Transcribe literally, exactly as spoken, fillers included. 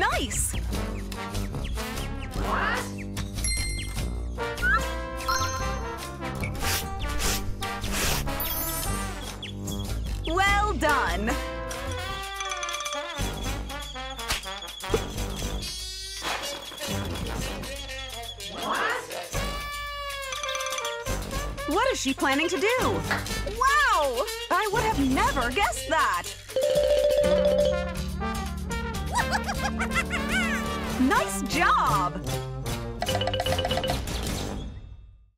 nice! What? Well done! What? What is she planning to do? Wow! I would have never guessed that! Nice job!